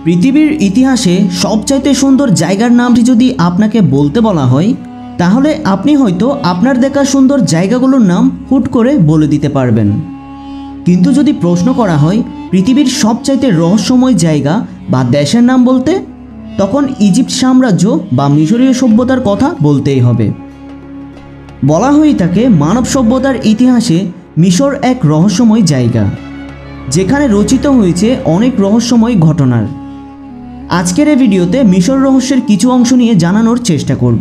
পৃথিবীর ইতিহাসে সবচাইতে সুন্দর জায়গার নামটি যদি আপনাকে বলতে বলা হয় তাহলে আপনি হয়তো আপনার দেখা সুন্দর জায়গাগুলোর নাম হুট করে বলে দিতে পারবেন। কিন্তু যদি প্রশ্ন করা হয় পৃথিবীর সবচাইতে রহস্যময় জায়গা বা দেশের নাম বলতে, তখন ইজিপ্ট সাম্রাজ্য বা মিশরীয় সভ্যতার কথা বলতেই হবে। বলা হয়ে থাকে মানব সভ্যতার ইতিহাসে মিশর এক রহস্যময় জায়গা, যেখানে রচিত হয়েছে অনেক রহস্যময় ঘটনার। আজকের এই ভিডিওতে মিশর রহস্যের কিছু অংশ নিয়ে জানানোর চেষ্টা করব।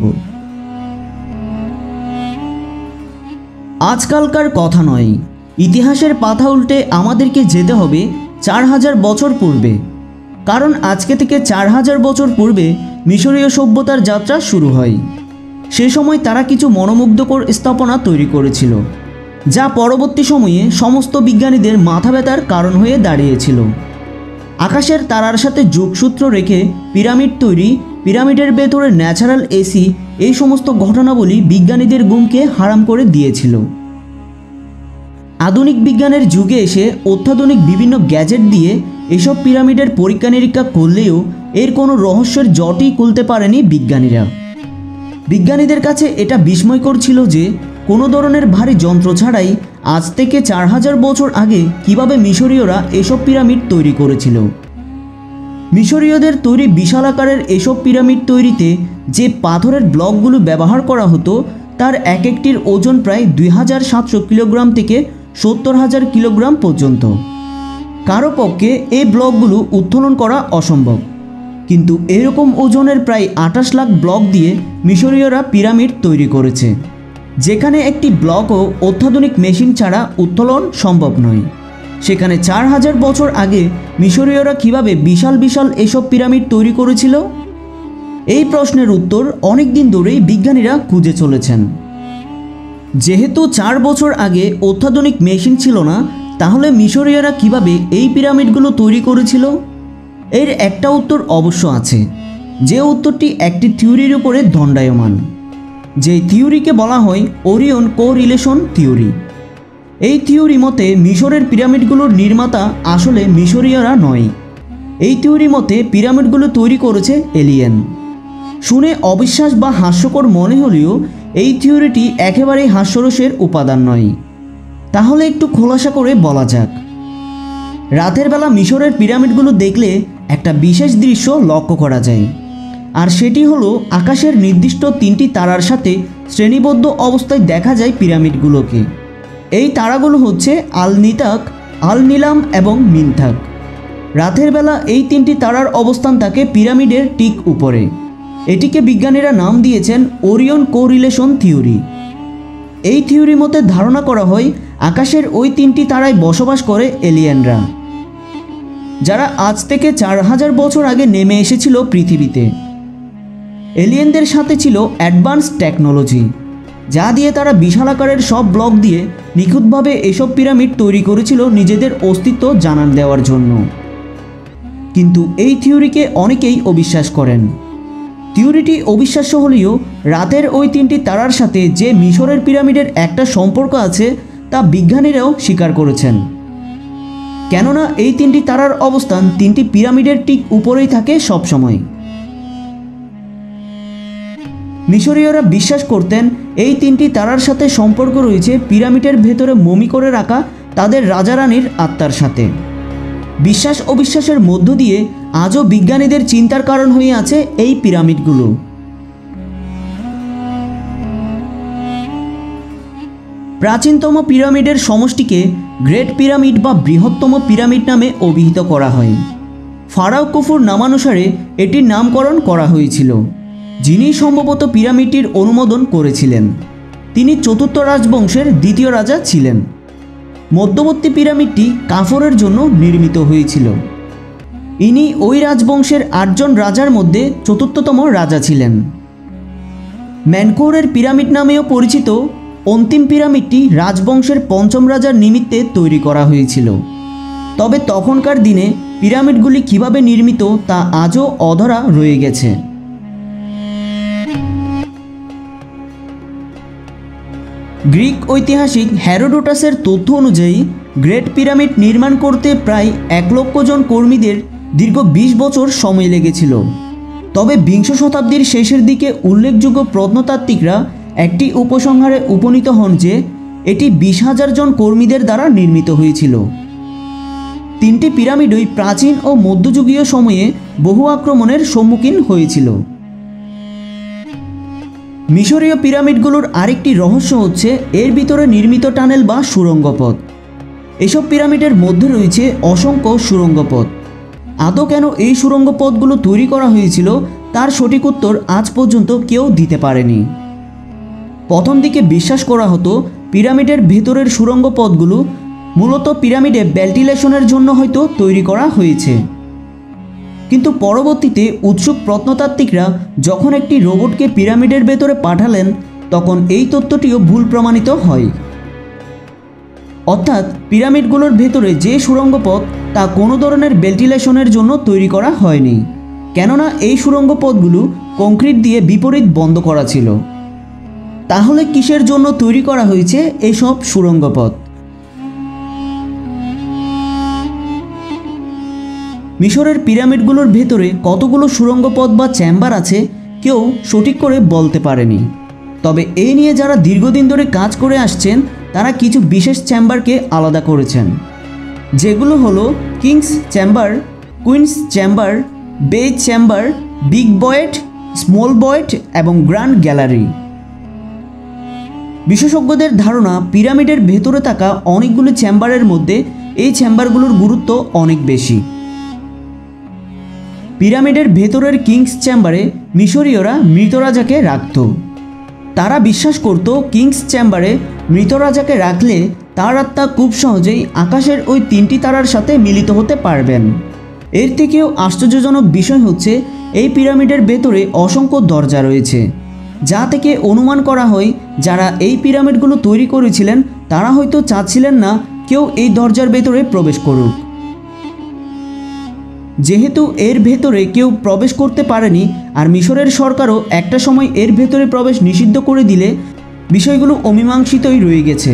আজকালকার কথা নয়, ইতিহাসের পাতা উল্টে আমাদেরকে যেতে হবে 4000 বছর পূর্বে, কারণ আজকে থেকে 4000 বছর পূর্বে মিশরীয় সভ্যতার যাত্রা শুরু হয়। সে সময় তারা কিছু মনোমুগ্ধকর স্থাপনা তৈরি করেছিল, যা পরবর্তী সময়ে সমস্ত বিজ্ঞানীদের মাথা ব্যথার কারণ হয়ে দাঁড়িয়েছিল। আকাশের তারার সাথে যোগসূত্র রেখে পিরামিড তৈরি, পিরামিডের ভেতরে ন্যাচারাল এসি, এই সমস্ত ঘটনাবলী বিজ্ঞানীদের ঘুমকে হারাম করে দিয়েছিল। আধুনিক বিজ্ঞানের যুগে এসে অত্যাধুনিক বিভিন্ন গ্যাজেট দিয়ে এসব পিরামিডের পরীক্ষা নিরীক্ষা করলেও এর কোনো রহস্যের জটই খুলতে পারেনি বিজ্ঞানীরা। বিজ্ঞানীদের কাছে এটা বিস্ময়কর ছিল যে কোনো ধরনের ভারী যন্ত্র ছাড়াই আজ থেকে 4000 বছর আগে কিভাবে মিশরীয়রা এসব পিরামিড তৈরি করেছিল। মিশরীয়দের তৈরি বিশাল আকারের এসব পিরামিড তৈরিতে যে পাথরের ব্লকগুলো ব্যবহার করা হতো তার এক একটির ওজন প্রায় 2700 কিলোগ্রাম থেকে 70000 কিলোগ্রাম পর্যন্ত। কারো পক্ষে এই ব্লকগুলো উত্তোলন করা অসম্ভব, কিন্তু এরকম ওজনের প্রায় 28 লাখ ব্লক দিয়ে মিশরীয়রা পিরামিড তৈরি করেছে, যেখানে একটি ব্লকও অত্যাধুনিক মেশিন ছাড়া উত্তোলন সম্ভব নয়। সেখানে 4000 বছর আগে মিশরীয়রা কিভাবে বিশাল বিশাল এসব পিরামিড তৈরি করেছিল? এই প্রশ্নের উত্তর অনেক দিন ধরেই বিজ্ঞানীরা খুঁজে চলেছেন। যেহেতু 4 বছর আগে অত্যাধুনিক মেশিন ছিল না, তাহলে মিশরীয়রা কিভাবে এই পিরামিডগুলো তৈরি করেছিল? এর একটা উত্তর অবশ্য আছে, যে উত্তরটি একটি থিওরির উপরে দণ্ডায়মান। যে থিওরিকে বলা হয় ওরিয়ন কোরিলেশন থিওরি। এই থিওরি মতে মিশরের পিরামিডগুলোর নির্মাতা আসলে মিশরীয়রা নয়। এই থিওরি মতে পিরামিডগুলো তৈরি করেছে এলিয়েন। শুনে অবিশ্বাস বা হাস্যকর মনে হলেও এই থিওরিটি একেবারেই হাস্যরসের উপাদান নয়। তাহলে একটু খোলাসা করে বলা যাক। রাতের বেলা মিশরের পিরামিডগুলো দেখলে একটা বিশেষ দৃশ্য লক্ষ্য করা যায়, আর সেটি হলো আকাশের নির্দিষ্ট 3টি তারার সাথে শ্রেণীবদ্ধ অবস্থায় দেখা যায় পিরামিডগুলোকে। এই তারাগুলো হচ্ছে আল নিতাক, আল নিলাম এবং মিনথাক। রাতের বেলা এই 3টি তারার অবস্থান থাকে পিরামিডের ঠিক উপরে। এটিকে বিজ্ঞানীরা নাম দিয়েছেন ওরিয়ন কোরিলেশন থিওরি। এই থিওরি মতে ধারণা করা হয় আকাশের ওই 3টি তারায় বসবাস করে এলিয়েনরা, যারা আজ থেকে 4000 বছর আগে নেমে এসেছিল পৃথিবীতে। এলিয়েনদের সাথে ছিল অ্যাডভান্স টেকনোলজি, যা দিয়ে তারা বিশাল আকারের সব ব্লক দিয়ে নিখুঁতভাবে এসব পিরামিড তৈরি করেছিল নিজেদের অস্তিত্ব জানান দেওয়ার জন্য। কিন্তু এই থিওরিকে অনেকেই অবিশ্বাস করেন। থিওরিটি অবিশ্বাস্য হলেও রাতের ওই 3টি তারার সাথে যে মিশরের পিরামিডের একটা সম্পর্ক আছে তা বিজ্ঞানীরাও স্বীকার করেছেন, কেননা এই 3টি তারার অবস্থান 3টি পিরামিডের ঠিক উপরেই থাকে সবসময়। মিশরীয়রা বিশ্বাস করতেন এই 3টি তারার সাথে সম্পর্ক রয়েছে পিরামিডের ভেতরে মমি করে রাখা তাদের রাজা রানীর আত্মার সাথে। বিশ্বাস অবিশ্বাসের মধ্য দিয়ে আজও বিজ্ঞানীদের চিন্তার কারণ হয়ে আছে এই পিরামিডগুলো। প্রাচীনতম পিরামিডের সমষ্টিকে গ্রেট পিরামিড বা বৃহত্তম পিরামিড নামে অভিহিত করা হয়। ফারাও কুফুর নামানুসারে এটির নামকরণ করা হয়েছিল, যিনি সম্ভবত পিরামিডটির অনুমোদন করেছিলেন। তিনি চতুর্থ রাজবংশের দ্বিতীয় রাজা ছিলেন। মধ্যবর্তী পিরামিডটি কাফরের জন্য নির্মিত হয়েছিল। ইনি ওই রাজবংশের 8 জন রাজার মধ্যে চতুর্থতম রাজা ছিলেন। ম্যানকোরের পিরামিড নামেও পরিচিত অন্তিম পিরামিডটি রাজবংশের 5ম রাজার নিমিত্তে তৈরি করা হয়েছিল। তবে তখনকার দিনে পিরামিডগুলি কিভাবে নির্মিত তা আজও অধরা রয়ে গেছে। গ্রিক ঐতিহাসিক হেরোডোটাসের তথ্য অনুযায়ী গ্রেট পিরামিড নির্মাণ করতে প্রায় 1 লক্ষ জন কর্মীদের দীর্ঘ 20 বছর সময় লেগেছিল। তবে বিংশ শতাব্দীর শেষের দিকে উল্লেখযোগ্য প্রত্নতাত্ত্বিকরা একটি উপসংহারে উপনীত হন যে এটি 20,000 জন কর্মীদের দ্বারা নির্মিত হয়েছিল। 3টি পিরামিডই প্রাচীন ও মধ্যযুগীয় সময়ে বহু আক্রমণের সম্মুখীন হয়েছিল। মিশরীয় পিরামিডগুলোর আরেকটি রহস্য হচ্ছে এর ভিতরে নির্মিত টানেল বা সুড়ঙ্গ পথ। এসব পিরামিডের মধ্যে রয়েছে অসংখ্য সুড়ঙ্গ পথ। আদৌ কেন এই সুড়ঙ্গ পথগুলো তৈরি করা হয়েছিল তার সঠিক উত্তর আজ পর্যন্ত কেউ দিতে পারেনি। প্রথম দিকে বিশ্বাস করা হতো পিরামিডের ভেতরের সুড়ঙ্গ পথগুলো মূলত পিরামিডে ভেন্টিলেশনের জন্য হয়তো তৈরি করা হয়েছে। কিন্তু পরবর্তীতে উৎসুক প্রত্নতাত্ত্বিকরা যখন একটি রোবটকে পিরামিডের ভেতরে পাঠালেন তখন এই তথ্যটিও ভুল প্রমাণিত হয়। অর্থাৎ পিরামিডগুলোর ভেতরে যে সুড়ঙ্গ পথ তা কোনো ধরনের ভেন্টিলেশনের জন্য তৈরি করা হয়নি, কেননা এই সুড়ঙ্গ পথগুলো কংক্রিট দিয়ে বিপরীত বন্ধ করা ছিল। তাহলে কিসের জন্য তৈরি করা হয়েছে এইসব সুড়ঙ্গ পথ? মিশরের পিরামিডগুলোর ভেতরে কতগুলো সুড়ঙ্গ পথ বা চেম্বার আছে কেউ সঠিক করে বলতে পারেনি। তবে এই নিয়ে যারা দীর্ঘদিন ধরে কাজ করে আসছেন তারা কিছু বিশেষ চেম্বারকে আলাদা করেছেন, যেগুলো হলো king's chamber, queen's chamber, base chamber, big boat, small boat এবং গ্র্যান্ড গ্যালারি। বিশেষজ্ঞদের ধারণা পিরামিডের ভেতরে থাকা অনেকগুলো চেম্বারের মধ্যে এই চেম্বারগুলোর গুরুত্ব অনেক বেশি। পিরামিডের ভেতরের কিংস চেম্বারে মিশরীয়রা মৃত রাজাকে রাখত। তারা বিশ্বাস করত কিংস চেম্বারে মৃত রাজাকে রাখলে তার আত্মা খুব সহজেই আকাশের ওই 3টি তারার সাথে মিলিত হতে পারবেন। এর থেকেও আশ্চর্যজনক বিষয় হচ্ছে এই পিরামিডের ভেতরে অসংখ্য দরজা রয়েছে, যা থেকে অনুমান করা হয় যারা এই পিরামিডগুলো তৈরি করেছিলেন তারা হয়তো চাচ্ছিলেন না কেউ এই দরজার ভেতরে প্রবেশ করুক। যেহেতু এর ভেতরে কেউ প্রবেশ করতে পারেনি আর মিশরের সরকারও একটা সময় এর ভেতরে প্রবেশ নিষিদ্ধ করে দিলে বিষয়গুলো অমীমাংসিতই রয়ে গেছে।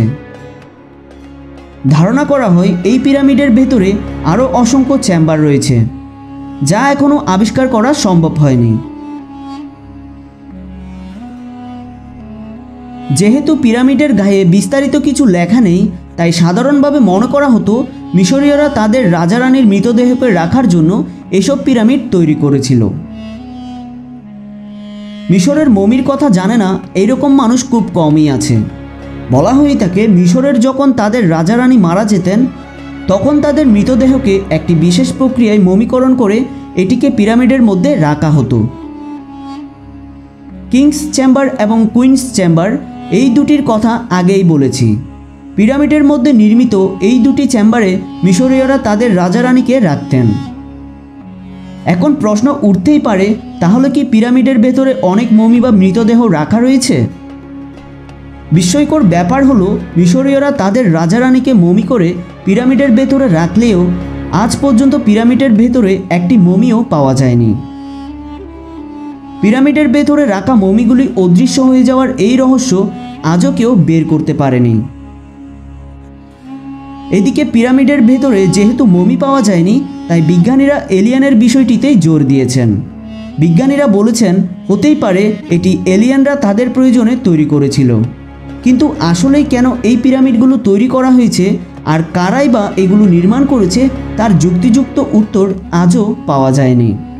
ধারণা করা হয় এই পিরামিডের ভেতরে আরও অসংখ্য চেম্বার রয়েছে, যা এখনও আবিষ্কার করা সম্ভব হয়নি। যেহেতু পিরামিডের গায়ে বিস্তারিত কিছু লেখা নেই, তাই সাধারণভাবে মনে করা হতো মিশরীয়রা তাদের রাজারানীর মৃতদেহকে রাখার জন্য এসব পিরামিড তৈরি করেছিল। মিশরের মমির কথা জানে না এইরকম মানুষ খুব কমই আছে। বলা হয়ে থাকে মিশরের যখন তাদের রাজারানী মারা যেতেন তখন তাদের মৃতদেহকে একটি বিশেষ প্রক্রিয়ায় মমিকরণ করে এটিকে পিরামিডের মধ্যে রাখা হতো। কিংস চেম্বার এবং কুইন্স চেম্বার এই দুটির কথা আগেই বলেছি। পিরামিডের মধ্যে নির্মিত এই দুটি চেম্বারে মিশরীয়রা তাদের রাজারানীকে রাখতেন। এখন প্রশ্ন উঠতেই পারে, তাহলে কি পিরামিডের ভেতরে অনেক মমি বা মৃতদেহ রাখা রয়েছে? বিস্ময়কর ব্যাপার হলো মিশরীয়রা তাদের রাজারানীকে মমি করে পিরামিডের ভেতরে রাখলেও আজ পর্যন্ত পিরামিডের ভেতরে একটি মমিও পাওয়া যায়নি। পিরামিডের ভেতরে রাখা মমিগুলি অদৃশ্য হয়ে যাওয়ার এই রহস্য আজও কেউ বের করতে পারেনি। এদিকে পিরামিডের ভেতরে যেহেতু মমি পাওয়া যায়নি তাই বিজ্ঞানীরা এলিয়েনের বিষয়টিতেই জোর দিয়েছেন। বিজ্ঞানীরা বলেছেন হতেই পারে এটি এলিয়েনরা তাদের প্রয়োজনে তৈরি করেছিল, কিন্তু আসলেই কেন এই পিরামিডগুলো তৈরি করা হয়েছে আর কারাই বা এগুলো নির্মাণ করেছে তার যুক্তিযুক্ত উত্তর আজও পাওয়া যায়নি।